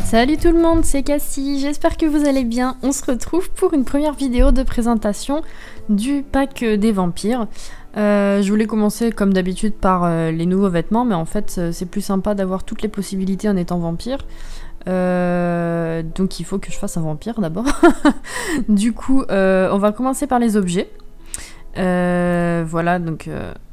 Salut tout le monde, c'est Cassie, j'espère que vous allez bien. On se retrouve pour une première vidéo de présentation du pack des vampires. Je voulais commencer comme d'habitude par les nouveaux vêtements, mais en fait c'est plus sympa d'avoir toutes les possibilités en étant vampire. Donc il faut que je fasse un vampire d'abord. Du coup, on va commencer par les objets. Voilà, donc...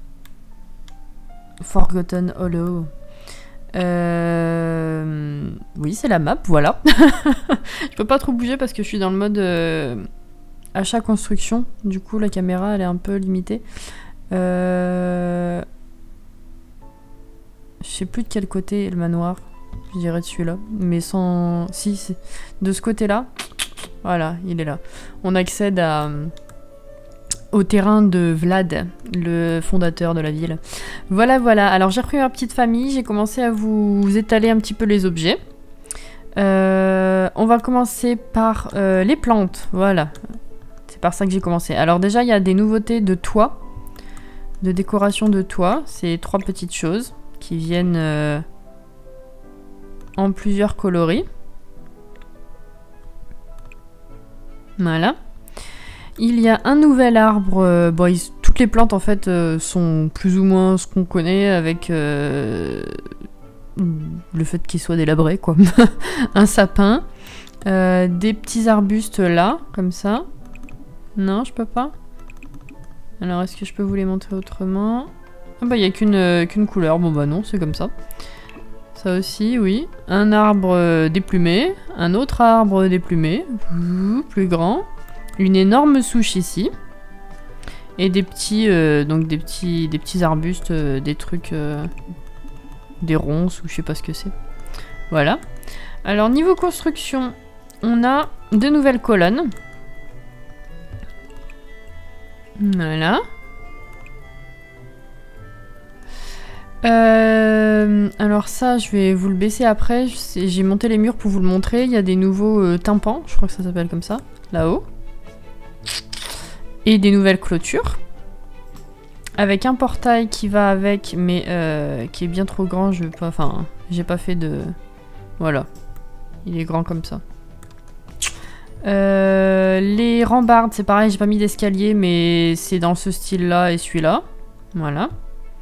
Forgotten Hollow. Oui, c'est la map, voilà. Je peux pas trop bouger parce que je suis dans le mode achat construction. Du coup, la caméra elle est un peu limitée. Je sais plus de quel côté est le manoir. Je dirais de celui-là, mais sans. Si, c'est de ce côté-là. Voilà, il est là. On accède au terrain de Vlad, le fondateur de la ville. Voilà, voilà. Alors j'ai repris ma petite famille, j'ai commencé à vous étaler un petit peu les objets. On va commencer par les plantes, voilà. C'est par ça que j'ai commencé. Alors déjà, il y a des nouveautés de toit, de décoration de toit. C'est 3 petites choses qui viennent en plusieurs coloris. Voilà. Il y a un nouvel arbre, bon, toutes les plantes en fait sont plus ou moins ce qu'on connaît avec le fait qu'ils soient délabrés quoi. Un sapin, des petits arbustes là, comme ça. Non, je peux pas. Alors est-ce que je peux vous les montrer autrement? Ah bah il n'y a qu'une couleur, bon bah non, c'est comme ça. Ça aussi, oui. Un arbre déplumé, un autre arbre déplumé, plus grand. Une énorme souche ici. Et des petits, donc des petits arbustes, des trucs, des ronces ou je sais pas ce que c'est. Voilà. Alors niveau construction, on a 2 nouvelles colonnes. Voilà. Alors ça, je vais vous le baisser après. J'ai monté les murs pour vous le montrer. Il y a des nouveaux tympans, je crois que ça s'appelle comme ça, là-haut. Et des nouvelles clôtures. Avec un portail qui va avec, mais qui est bien trop grand. Je veux pas, enfin, j'ai pas fait de... Voilà. Il est grand comme ça. Les rambardes, c'est pareil, j'ai pas mis d'escalier, mais c'est dans ce style-là et celui-là. Voilà.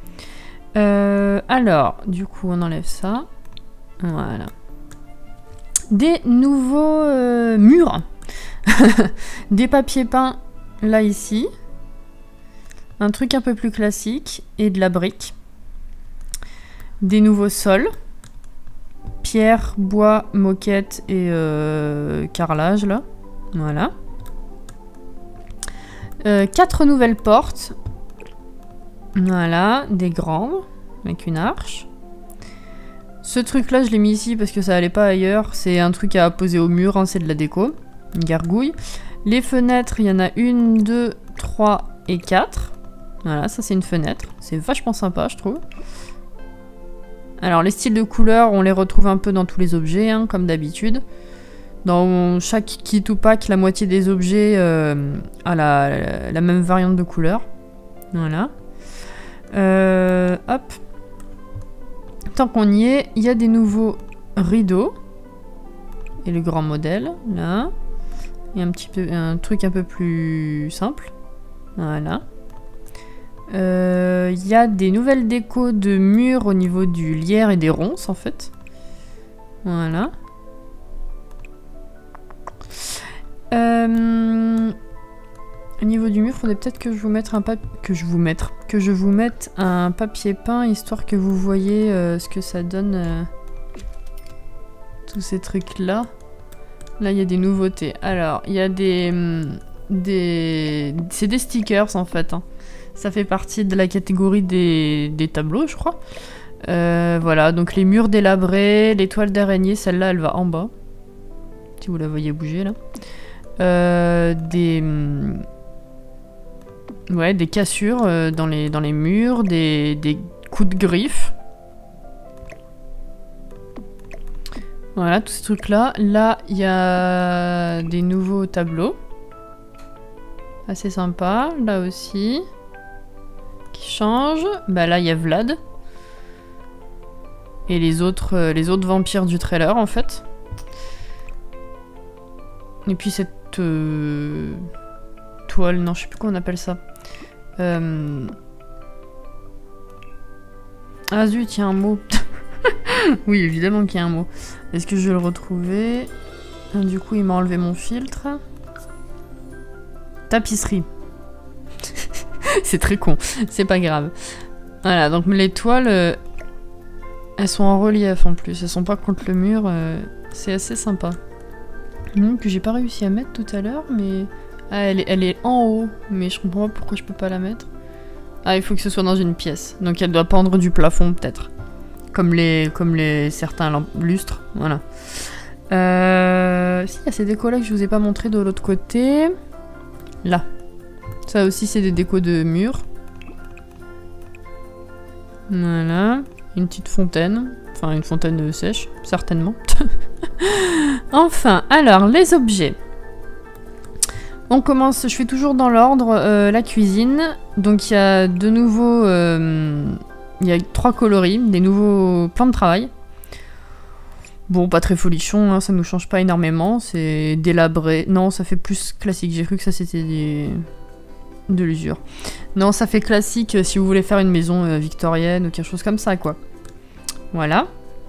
Alors, du coup, on enlève ça. Voilà. Des nouveaux murs. Des papiers peints. Là, ici. Un truc un peu plus classique. Et de la brique. Des nouveaux sols. Pierre, bois, moquette et carrelage, là. Voilà. 4 nouvelles portes. Voilà. Des grandes. Avec une arche. Ce truc-là, je l'ai mis ici parce que ça allait pas ailleurs. C'est un truc à poser au mur, hein, c'est de la déco. Une gargouille. Les fenêtres, il y en a 1, 2, 3 et 4. Voilà, ça c'est une fenêtre. C'est vachement sympa, je trouve. Alors, les styles de couleurs, on les retrouve un peu dans tous les objets, hein, comme d'habitude. Dans chaque kit ou pack, la moitié des objets a la même variante de couleur. Voilà. Hop. Tant qu'on y est, il y a des nouveaux rideaux. Et le grand modèle, là. Et un truc un peu plus simple. Voilà. Il y a des nouvelles décos de murs au niveau du lierre et des ronces, en fait. Voilà. Au niveau du mur, il faudrait peut-être que je vous mette un papier peint, histoire que vous voyez ce que ça donne. Tous ces trucs-là. Là, il y a des nouveautés. Alors, il y a c'est des stickers, en fait. Hein. Ça fait partie de la catégorie des tableaux, je crois. Voilà, donc les murs délabrés, les toiles d'araignée, celle-là, elle va en bas. Si vous la voyez bouger, là. Ouais, des cassures dans les murs, des coups de griffe. Voilà, tous ces trucs-là. Là, il y a des nouveaux tableaux. Assez sympa. Là aussi. Qui changent. Bah là, il y a Vlad. Et les autres vampires du trailer, en fait. Et puis cette toile, non, je sais plus comment on appelle ça. Ah zut, il y a un mot. Oui, évidemment qu'il y a un mot. Est-ce que je vais le retrouver? Du coup, il m'a enlevé mon filtre. Tapisserie. C'est très con, c'est pas grave. Voilà, donc les toiles, elles sont en relief en plus, elles sont pas contre le mur, c'est assez sympa. Que j'ai pas réussi à mettre tout à l'heure, mais... Ah, elle est en haut, mais je comprends pas pourquoi je peux pas la mettre. Ah, il faut que ce soit dans une pièce, donc elle doit pendre du plafond peut-être. Comme les certains lustres, voilà. Si, il y a ces décos-là que je vous ai pas montré de l'autre côté. Là. Ça aussi, c'est des décos de mur. Voilà. Une petite fontaine. Enfin, une fontaine sèche, certainement. Enfin, alors, les objets. On commence, je fais toujours dans l'ordre, la cuisine. Donc, il y a de nouveaux... il y a 3 coloris, des nouveaux plans de travail. Bon, pas très folichon, hein, ça nous change pas énormément. C'est délabré. Non, ça fait plus classique. J'ai cru que ça, c'était de l'usure. Non, ça fait classique si vous voulez faire une maison victorienne ou quelque chose comme ça, quoi. Voilà.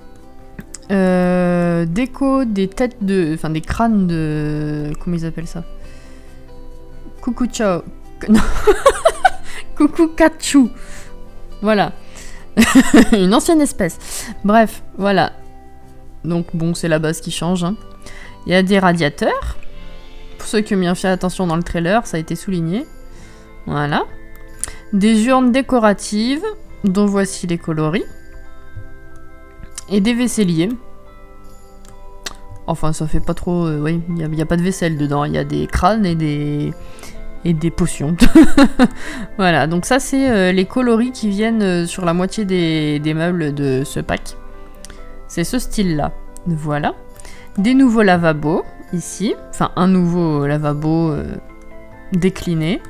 Déco des têtes de... Enfin, des crânes de... Comment ils appellent ça? Coucou ciao. Non. Coucou Kachu. Voilà. Une ancienne espèce. Bref, voilà. Donc bon, c'est la base qui change. Hein. Il y a des radiateurs. Pour ceux qui ont bien fait attention dans le trailer, ça a été souligné. Voilà. Des urnes décoratives, dont voici les coloris. Et des vaisseliers. Enfin, ça fait pas trop... oui, il n'y a pas de vaisselle dedans. Il y a des crânes et des potions. Voilà, donc ça c'est les coloris qui viennent sur la moitié des meubles de ce pack. C'est ce style-là. Voilà. Des nouveaux lavabos, ici. Enfin, un nouveau lavabo décliné.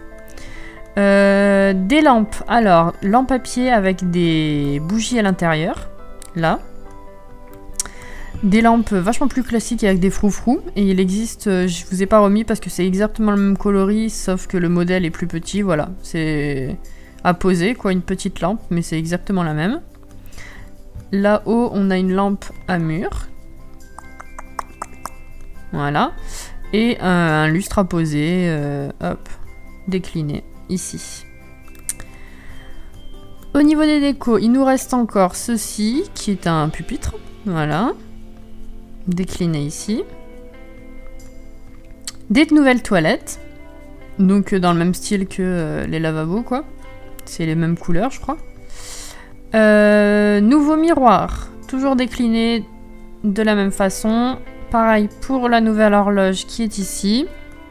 Des lampes. Alors, lampe à pied avec des bougies à l'intérieur. Là. Des lampes vachement plus classiques avec des froufrous. Et il existe, je vous ai pas remis parce que c'est exactement le même coloris, sauf que le modèle est plus petit. Voilà, c'est à poser, quoi, une petite lampe, mais c'est exactement la même. Là-haut, on a une lampe à mur. Voilà. Et un lustre à poser, hop, décliné, ici. Au niveau des décos, il nous reste encore ceci, qui est un pupitre. Voilà. Décliné ici. Des nouvelles toilettes. Donc dans le même style que les lavabos, quoi. C'est les mêmes couleurs, je crois. Nouveau miroir. Toujours décliné de la même façon. Pareil pour la nouvelle horloge qui est ici.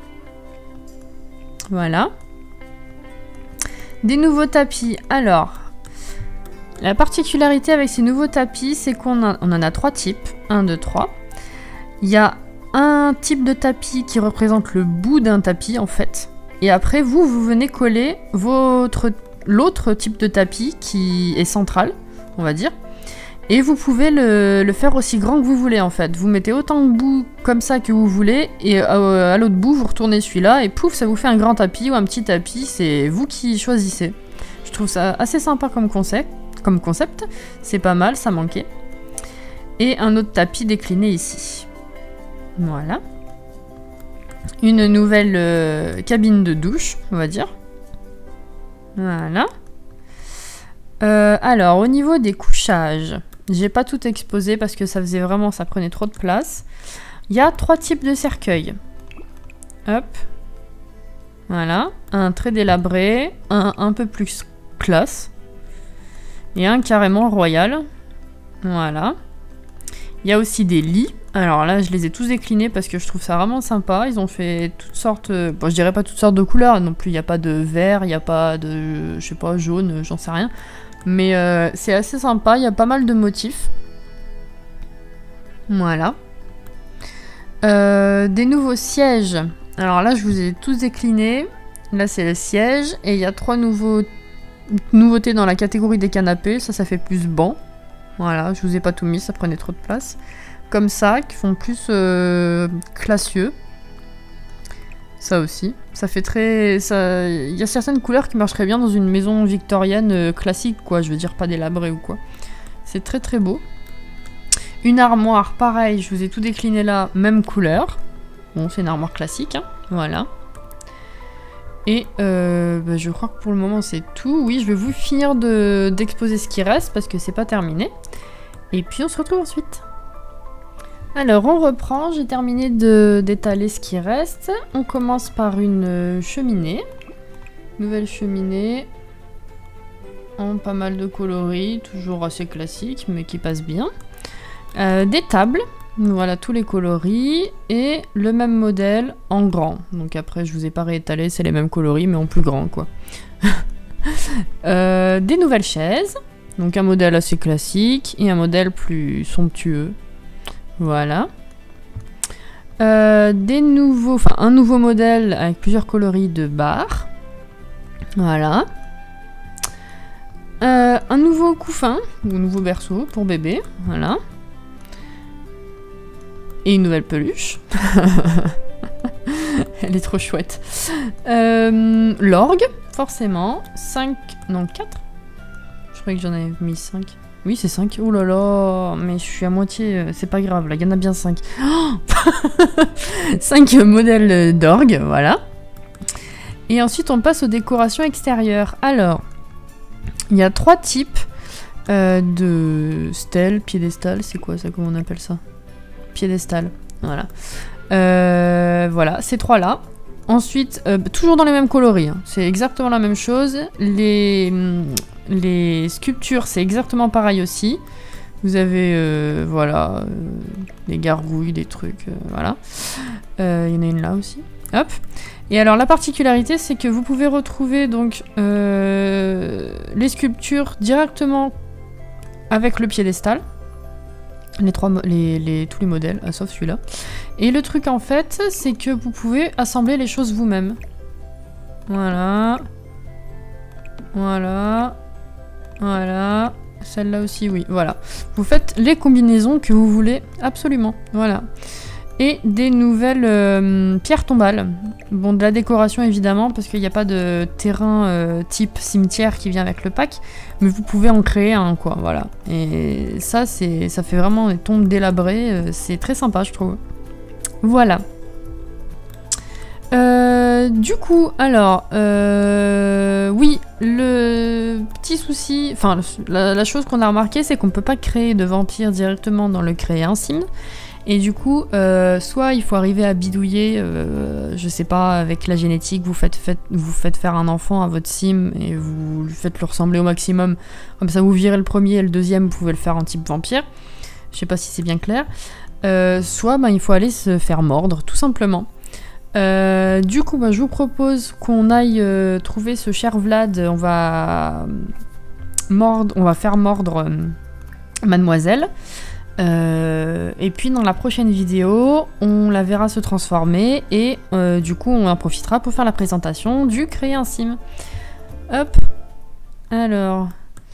Voilà. Des nouveaux tapis. Alors, la particularité avec ces nouveaux tapis, c'est qu'on en a 3 types. 1, 2, 3. Il y a un type de tapis qui représente le bout d'un tapis, en fait. Et après, vous venez coller l'autre type de tapis qui est central, on va dire. Et vous pouvez le faire aussi grand que vous voulez, en fait. Vous mettez autant de bouts comme ça que vous voulez, et à l'autre bout, vous retournez celui-là, et pouf, ça vous fait un grand tapis ou un petit tapis. C'est vous qui choisissez. Je trouve ça assez sympa comme concept. C'est pas mal, ça manquait. Et un autre tapis décliné ici. Voilà. Une nouvelle cabine de douche, on va dire. Voilà. Alors, au niveau des couchages, j'ai pas tout exposé parce que ça prenait trop de place. Il y a 3 types de cercueils. Hop. Voilà. Un très délabré, un peu plus classe. Et un carrément royal. Voilà. Il y a aussi des lits. Alors là, je les ai tous déclinés parce que je trouve ça vraiment sympa. Ils ont fait toutes sortes... Bon, je dirais pas toutes sortes de couleurs non plus. Il n'y a pas de vert, il n'y a pas de... Je sais pas, jaune, j'en sais rien. Mais c'est assez sympa. Il y a pas mal de motifs. Voilà. Des nouveaux sièges. Alors là, je vous ai tous déclinés. Là, c'est le siège. Et il y a 3 nouveautés dans la catégorie des canapés. Ça fait plus banc. Voilà, je vous ai pas tout mis, ça prenait trop de place. Comme ça, qui font plus classieux. Ça aussi. Ça fait très... Il y a certaines couleurs qui marcheraient bien dans une maison victorienne classique, quoi. Je veux dire, pas délabrée ou quoi. C'est très très beau. Une armoire, pareil, je vous ai tout décliné là, même couleur. Bon, c'est une armoire classique, hein. Voilà. Et bah, je crois que pour le moment c'est tout. Oui, je vais vous finir d'exposer ce qui reste parce que c'est pas terminé. Et puis on se retrouve ensuite. Alors on reprend, j'ai terminé d'étaler ce qui reste. On commence par une cheminée. Nouvelle cheminée. En pas mal de coloris, toujours assez classique mais qui passe bien. Des tables. Voilà tous les coloris et le même modèle en grand. Donc après je vous ai pas réétalé, c'est les mêmes coloris mais en plus grand quoi. Des nouvelles chaises. Donc un modèle assez classique et un modèle plus somptueux. Voilà. Un nouveau modèle avec plusieurs coloris de bar. Voilà. Un nouveau couffin, ou nouveau berceau pour bébé. Voilà. Et une nouvelle peluche. Elle est trop chouette. L'orgue, forcément. 5... Non, 4. Je croyais que j'en avais mis 5. Oui, c'est 5. Oh là là, mais je suis à moitié... C'est pas grave, là, il y en a bien 5. Oh 5 modèles d'orgue, voilà. Et ensuite, on passe aux décorations extérieures. Alors, il y a 3 types de stèles, piédestal. C'est quoi ça? Comment on appelle ça? Piédestal, voilà. Voilà, ces 3 là. Ensuite, toujours dans les mêmes coloris, hein. C'est exactement la même chose. Les sculptures, c'est exactement pareil aussi. Vous avez, voilà, des gargouilles, des trucs, voilà. Il y en a une là aussi. Hop. Et alors, la particularité, c'est que vous pouvez retrouver donc les sculptures directement avec le piédestal. Tous les modèles, sauf celui-là. Et le truc en fait, c'est que vous pouvez assembler les choses vous-même. Voilà. Voilà. Voilà. Celle-là aussi, oui. Voilà. Vous faites les combinaisons que vous voulez, absolument. Voilà. Et des nouvelles pierres tombales. Bon, de la décoration évidemment, parce qu'il n'y a pas de terrain type cimetière qui vient avec le pack, mais vous pouvez en créer un, quoi, voilà. Et ça fait vraiment des tombes délabrées, c'est très sympa, je trouve. Voilà. Du coup, alors, oui, le petit souci, enfin, la chose qu'on a remarqué, c'est qu'on ne peut pas créer de vampire directement dans le créer un sim. Et du coup, soit il faut arriver à bidouiller, je sais pas, avec la génétique, vous faites faire un enfant à votre sim et vous lui faites le ressembler au maximum. Comme ça, vous virez le premier et le deuxième, vous pouvez le faire en type vampire. Je sais pas si c'est bien clair. Soit il faut aller se faire mordre, tout simplement. Du coup, je vous propose qu'on aille trouver ce cher Vlad. On va faire mordre mademoiselle. Et puis dans la prochaine vidéo, on la verra se transformer et du coup on en profitera pour faire la présentation du créer un sim. Hop. Alors.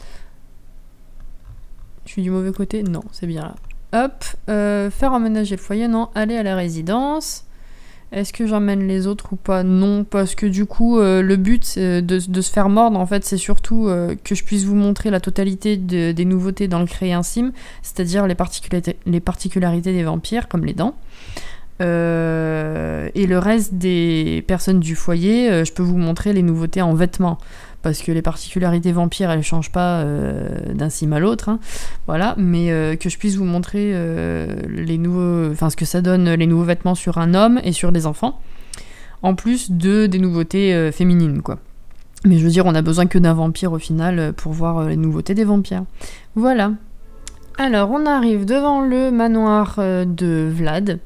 Je suis du mauvais côté? Non, c'est bien là. Hop. Faire emménager le foyer? Non. Aller à la résidence. Est-ce que j'emmène les autres ou pas? Non, parce que du coup, le but de se faire mordre, en fait, c'est surtout que je puisse vous montrer la totalité des nouveautés dans le créer un sim, c'est-à-dire les particularités des vampires, comme les dents. Et le reste des personnes du foyer, je peux vous montrer les nouveautés en vêtements. Parce que les particularités vampires, elles ne changent pas d'un sim à l'autre, hein. Voilà, mais que je puisse vous montrer ce que ça donne les nouveaux vêtements sur un homme et sur des enfants, en plus des nouveautés féminines, quoi. Mais je veux dire, on a besoin que d'un vampire au final pour voir les nouveautés des vampires. Voilà. Alors, on arrive devant le manoir de Vlad,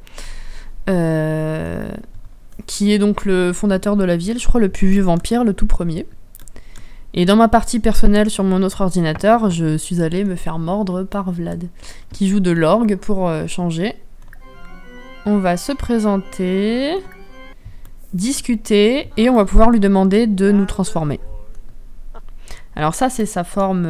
qui est donc le fondateur de la ville, je crois le plus vieux vampire, le tout premier. Et dans ma partie personnelle sur mon autre ordinateur, je suis allée me faire mordre par Vlad, qui joue de l'orgue pour changer. On va se présenter, discuter, et on va pouvoir lui demander de nous transformer. Alors ça, c'est sa forme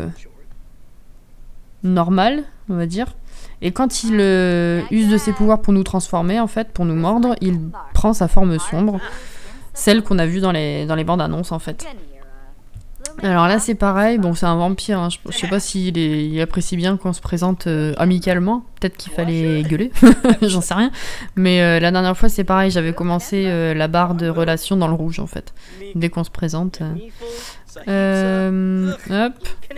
normale, on va dire. Et quand il use de ses pouvoirs pour nous transformer, en fait, pour nous mordre, il prend prend sa forme sombre, celle qu'on a vue dans les bandes annonces en fait. Alors là c'est pareil, bon c'est un vampire, hein. Je sais pas s'il il apprécie bien qu'on se présente amicalement, peut-être qu'il fallait gueuler, j'en sais rien. Mais la dernière fois c'est pareil, j'avais commencé la barre de relation dans le rouge en fait, dès qu'on se présente. Hop.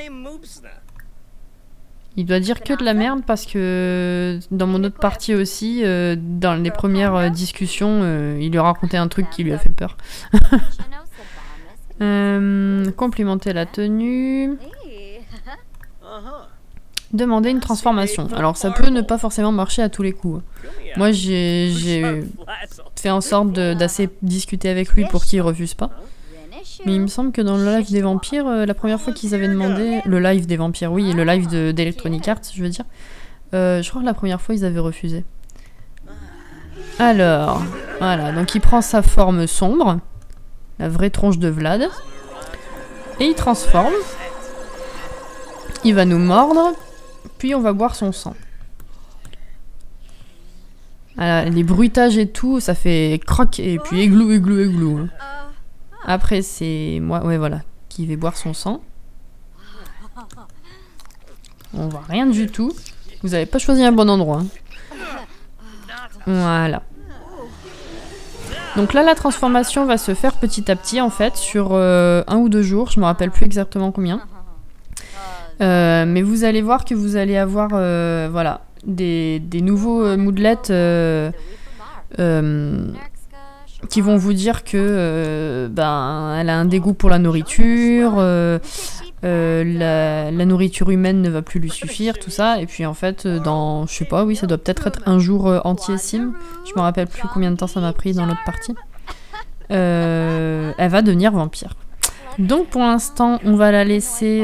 Il doit dire que de la merde parce que dans mon autre partie aussi, dans les premières discussions, il lui a raconté un truc qui lui a fait peur. Complimenter la tenue. Demander une transformation. Alors ça peut ne pas forcément marcher à tous les coups. Moi j'ai fait en sorte d'assez discuter avec lui pour qu'il refuse pas. Mais il me semble que dans le live des vampires, la première fois qu'ils avaient demandé... Le live des vampires, oui, et le live d'Electronic Arts, je veux dire. Je crois que la première fois, ils avaient refusé. Alors, voilà, donc il prend sa forme sombre. La vraie tronche de Vlad. Et il transforme. Il va nous mordre. Puis on va boire son sang. Voilà, les bruitages et tout, ça fait croc et puis églou, églou, églou. Hein. Après, c'est moi, ouais, voilà, qui vais boire son sang. On voit rien du tout. Vous avez pas choisi un bon endroit. Hein. Voilà. Donc là, la transformation va se faire petit à petit, en fait, sur 1 ou 2 jours. Je me rappelle plus exactement combien. Mais vous allez voir que vous allez avoir, voilà, des nouveaux moodlets qui vont vous dire que ben, elle a un dégoût pour la nourriture, la nourriture humaine ne va plus lui suffire, tout ça. Et puis en fait, dans, je sais pas, oui, ça doit peut-être être un jour entier sim. Je me rappelle plus combien de temps ça m'a pris dans l'autre partie. Elle va devenir vampire. Donc pour l'instant, on va la laisser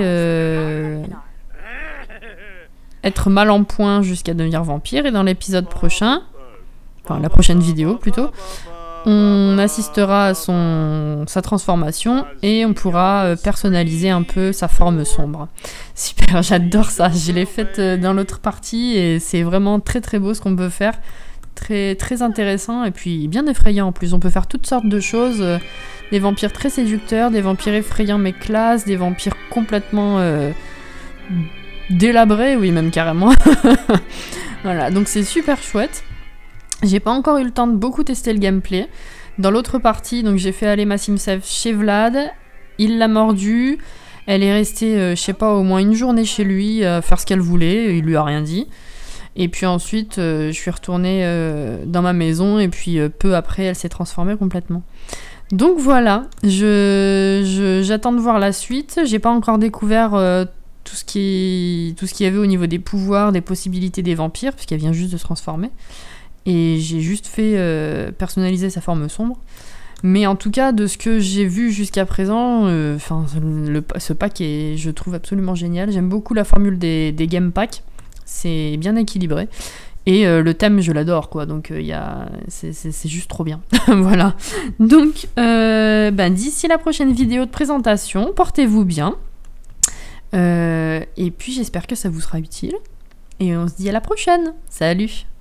être mal en point jusqu'à devenir vampire. Et dans l'épisode prochain, enfin la prochaine vidéo plutôt, on assistera à sa transformation et on pourra personnaliser un peu sa forme sombre. Super, j'adore ça. Je l'ai faite dans l'autre partie et c'est vraiment très très beau ce qu'on peut faire. Très, très intéressant et puis bien effrayant en plus. On peut faire toutes sortes de choses. Des vampires très séducteurs, des vampires effrayants mais classe, des vampires complètement délabrés, oui même carrément. Voilà, donc c'est super chouette. J'ai pas encore eu le temps de beaucoup tester le gameplay. Dans l'autre partie, donc j'ai fait aller ma Simsave chez Vlad. Il l'a mordu. Elle est restée, je sais pas, au moins une journée chez lui, faire ce qu'elle voulait. Il lui a rien dit. Et puis ensuite, je suis retournée dans ma maison. Et puis peu après, elle s'est transformée complètement. Donc voilà, j'attends de voir la suite. J'ai pas encore découvert tout ce qu'il y avait au niveau des pouvoirs, des possibilités des vampires, puisqu'elle vient juste de se transformer. Et j'ai juste fait personnaliser sa forme sombre. Mais en tout cas, de ce que j'ai vu jusqu'à présent, ce pack est, je trouve, absolument génial. J'aime beaucoup la formule des game packs. C'est bien équilibré. Et le thème, je l'adore, quoi. Donc, c'est juste trop bien. Voilà. Donc, d'ici la prochaine vidéo de présentation, portez-vous bien. Et puis, j'espère que ça vous sera utile. Et on se dit à la prochaine. Salut!